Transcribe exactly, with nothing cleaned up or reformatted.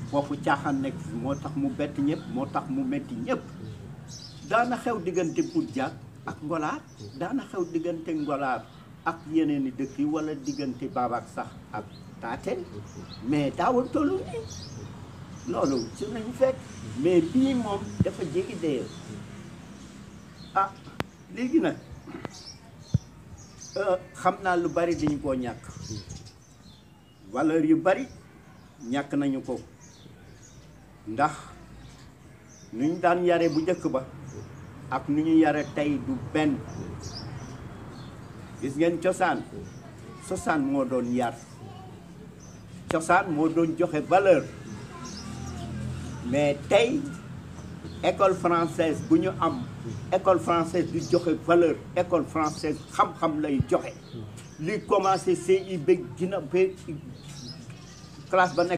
foofu caaxaan nekk moo tax mu bett ñëpp moo tax mu metti ñëpp daana xew diggante Pout Diack ak Ngollar daana xew diggante Ngollar ak yeneen i dëkk yi wala diggante Babac sax ak Taten mais daawul tollu nii loolu ci nañu fekk mais bii moom dafa jéggi dayoo ah léegi nag xam naa lu bari dañu koo ñàkk valeur yu bari ñàkk nañu ko ndax nu ñu daan yare bu njëkk ba ak nu ñu yare tey du benn gis ngeen cosaan cosaan moo doon yar cosaan moo doon joxe valeur mais tey école française bu ñu am école française du joxe valeur école française xam-xam lay joxe li commencé C I ba gina ba classe ba nekk